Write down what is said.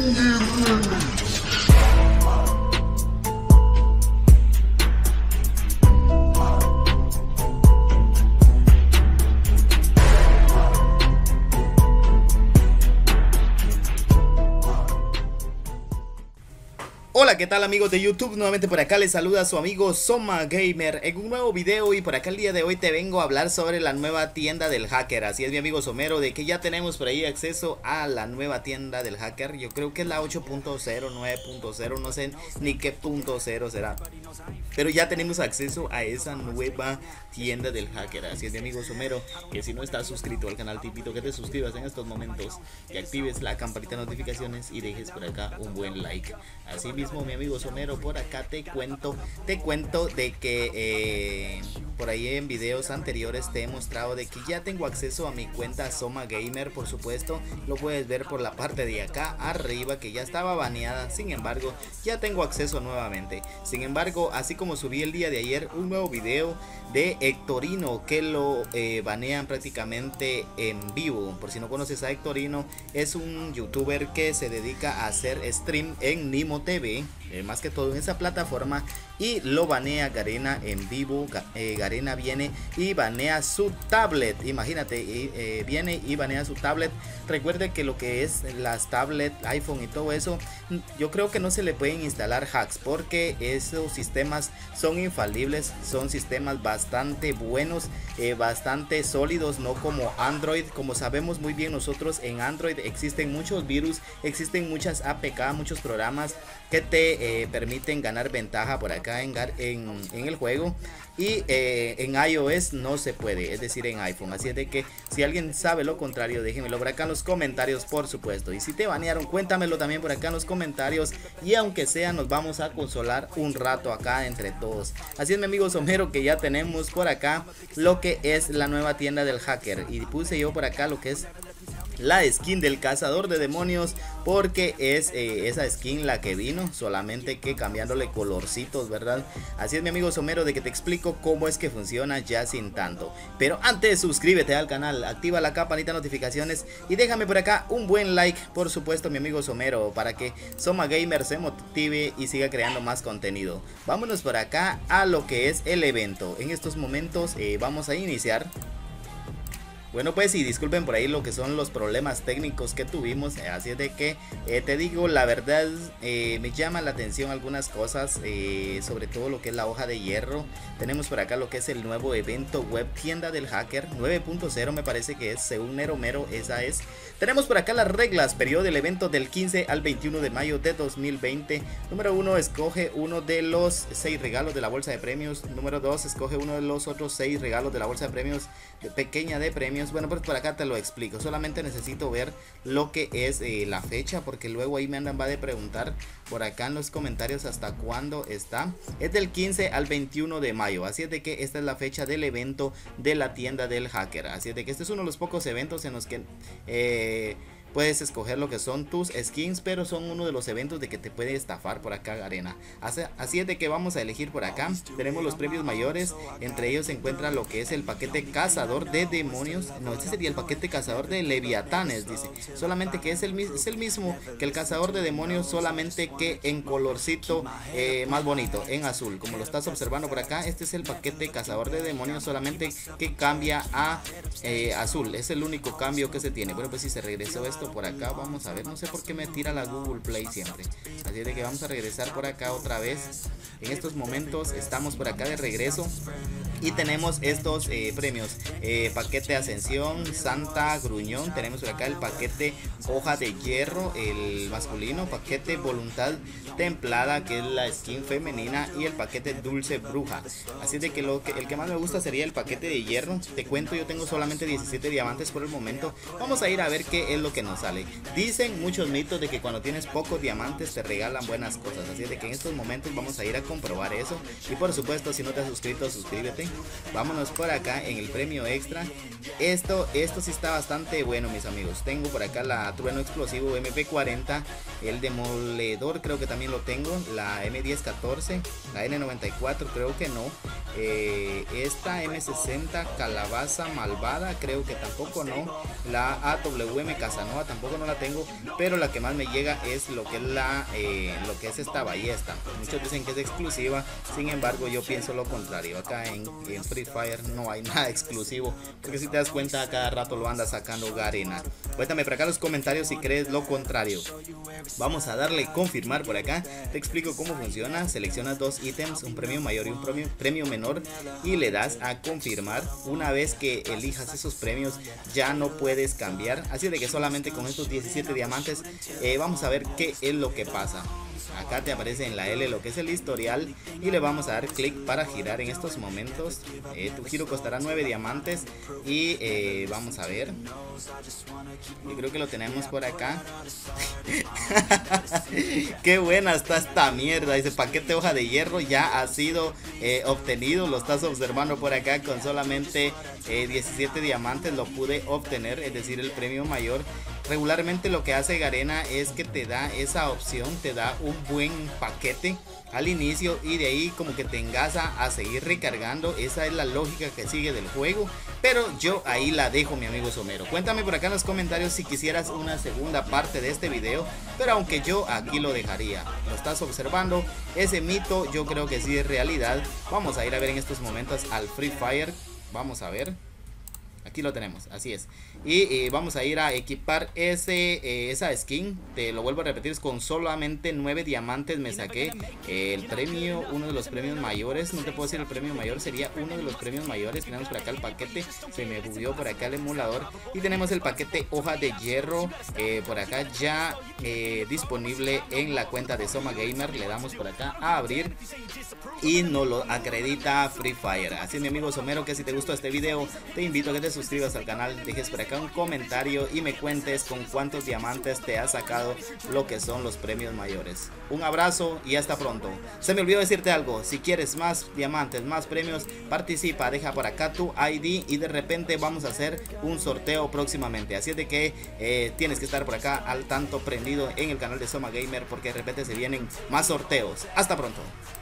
Hola, ¿qué tal amigos de YouTube? Nuevamente por acá les saluda su amigo Soma Gamer en un nuevo video, y por acá el día de hoy te vengo a hablar sobre la nueva tienda del hacker. Así es, mi amigo Somero, de que ya tenemos por ahí acceso a la nueva tienda del hacker. Yo creo que es la 8.0, 9.0, no sé ni qué punto cero será, pero ya tenemos acceso a esa nueva tienda del hacker. Así es, mi amigo Somero, que si no estás suscrito al canal te invito a que te suscribas en estos momentos, que actives la campanita de notificaciones y dejes por acá un buen like. Así mismo, mi amigo Somero, por acá te cuento de que por ahí en videos anteriores te he mostrado de que ya tengo acceso a mi cuenta Soma Gamer. Por supuesto, lo puedes ver por la parte de acá arriba, que ya estaba baneada. Sin embargo, ya tengo acceso nuevamente. Sin embargo, así como subí el día de ayer un nuevo video de Hectorino, que lo banean prácticamente en vivo. Por si no conoces a Hectorino, es un youtuber que se dedica a hacer stream en Nimo TV, más que todo en esa plataforma, y lo banea Garena en vivo. Garena viene y banea su tablet, imagínate, viene y banea su tablet. Recuerde que lo que es las tablets, iPhone y todo eso, yo creo que no se le pueden instalar hacks, porque esos sistemas son infalibles, son sistemas bastante buenos, bastante sólidos, no como Android. Como sabemos muy bien nosotros, en Android existen muchos virus, existen muchas APK, muchos programas que te permiten ganar ventaja por acá en el juego, y en iOS no se puede, es decir en iPhone. Así es de que si alguien sabe lo contrario, déjenmelo por acá en los comentarios, por supuesto. Y si te banearon, cuéntamelo también por acá en los comentarios, y aunque sea nos vamos a consolar un rato acá entre todos. Así es, mi amigo Somero, que ya tenemos por acá lo que es la nueva tienda del hacker, y puse yo por acá lo que es la skin del cazador de demonios, porque es esa skin la que vino, solamente que cambiándole colorcitos, ¿verdad? Así es, mi amigo Somero, de que te explico cómo es que funciona ya sin tanto. Pero antes, suscríbete al canal, activa la campanita de notificaciones y déjame por acá un buen like, por supuesto, mi amigo Somero, para que Soma Gamer se motive y siga creando más contenido. Vámonos por acá a lo que es el evento. En estos momentos vamos a iniciar. Bueno, pues y disculpen por ahí lo que son los problemas técnicos que tuvimos. Así es de que te digo la verdad, me llama la atención algunas cosas, sobre todo lo que es la hoja de hierro. Tenemos por acá lo que es el nuevo evento web tienda del hacker 9.0, me parece que es, según Mero, esa es. Tenemos por acá las reglas, periodo del evento del 15 al 21 de mayo de 2020. Número 1, escoge uno de los 6 regalos de la bolsa de premios. Número 2, escoge uno de los otros 6 regalos de la bolsa de premios pequeña de premios. Bueno, pues por acá te lo explico. Solamente necesito ver lo que es la fecha, porque luego ahí me va a preguntar por acá en los comentarios hasta cuándo está. Es del 15 al 21 de mayo. Así es de que esta es la fecha del evento de la tienda del hacker. Así es de que este es uno de los pocos eventos en los que puedes escoger lo que son tus skins, pero son uno de los eventos de que te puede estafar por acá Garena. Así es de que vamos a elegir por acá. Tenemos los premios mayores, entre ellos se encuentra lo que es el paquete cazador de demonios. No, este sería el paquete cazador de leviatanes, dice. Solamente que es el mismo que el cazador de demonios, solamente que en colorcito más bonito, en azul. Como lo estás observando por acá, este es el paquete cazador de demonios, solamente que cambia a azul. Es el único cambio que se tiene. Bueno, pues si se regresó esto por acá, vamos a ver, no sé por qué me tira la Google Play siempre. Así de que vamos a regresar por acá otra vez. En estos momentos estamos por acá de regreso y tenemos estos premios, paquete ascensión, Santa Gruñón. Tenemos por acá el paquete hoja de hierro, el masculino, paquete voluntad templada, que es la skin femenina, y el paquete dulce bruja. Así de que el que más me gusta sería el paquete de hierro. Te cuento, yo tengo solamente 17 diamantes por el momento. Vamos a ir a ver qué es lo que nos sale. Dicen muchos mitos de que cuando tienes pocos diamantes te regalan buenas cosas, así de que en estos momentos vamos a ir a comprobar eso. Y por supuesto, si no te has suscrito, suscríbete, Vámonos por acá en el premio extra. Esto sí está bastante bueno, mis amigos. Tengo por acá la Trueno Explosivo MP40, el Demoledor creo que también lo tengo, la M1014, la N94 creo que no, esta M60 Calabaza Malvada creo que tampoco no, la AWM Casanova tampoco no la tengo, pero la que más me llega es lo que es esta ballesta. Muchos dicen que es exclusiva, sin embargo yo pienso lo contrario. Acá en Free Fire no hay nada exclusivo, porque si te das cuenta a cada rato lo anda sacando Garena. Cuéntame por acá en los comentarios si crees lo contrario. Vamos a darle confirmar por acá. Te explico cómo funciona. Seleccionas dos ítems, un premio mayor y un premio menor, y le das a confirmar. Una vez que elijas esos premios ya no puedes cambiar, así de que solamente con estos 17 diamantes vamos a ver qué es lo que pasa. Acá te aparece en la L lo que es el historial y le vamos a dar clic para girar en estos momentos. Tu giro costará 9 diamantes y vamos a ver. Yo creo que lo tenemos por acá. Qué buena está esta mierda. Dice paquete hoja de hierro ya ha sido obtenido. Lo estás observando por acá. Con solamente 17 diamantes lo pude obtener, es decir, el premio mayor. Regularmente lo que hace Garena es que te da esa opción, te da un buen paquete al inicio y de ahí como que te engasa a seguir recargando. Esa es la lógica que sigue del juego, pero yo ahí la dejo, mi amigo Somero. Cuéntame por acá en los comentarios si quisieras una segunda parte de este video, pero aunque yo aquí lo dejaría. Lo estás observando, ese mito yo creo que sí es realidad. Vamos a ir a ver en estos momentos al Free Fire. Vamos a ver. Aquí lo tenemos, así es. Y vamos a ir a equipar esa skin. Te lo vuelvo a repetir, con solamente 9 diamantes me saqué el premio, uno de los premios mayores. No te puedo decir el premio mayor, sería uno de los premios mayores. Tenemos por acá el paquete, se me bugueó por acá el emulador. Y tenemos el paquete hoja de hierro por acá ya disponible en la cuenta de Soma Gamer. Le damos por acá a abrir y nos lo acredita Free Fire. Así es, mi amigo Somero, que si te gustó este video te invito a que te suscribas al canal, dejes por acá un comentario y me cuentes con cuántos diamantes te has sacado lo que son los premios mayores. Un abrazo y hasta pronto. Se me olvidó decirte algo: si quieres más diamantes, más premios, participa, deja por acá tu ID y de repente vamos a hacer un sorteo próximamente. Así es de que tienes que estar por acá al tanto, prendido en el canal de Soma Gamer, porque de repente se vienen más sorteos. Hasta pronto.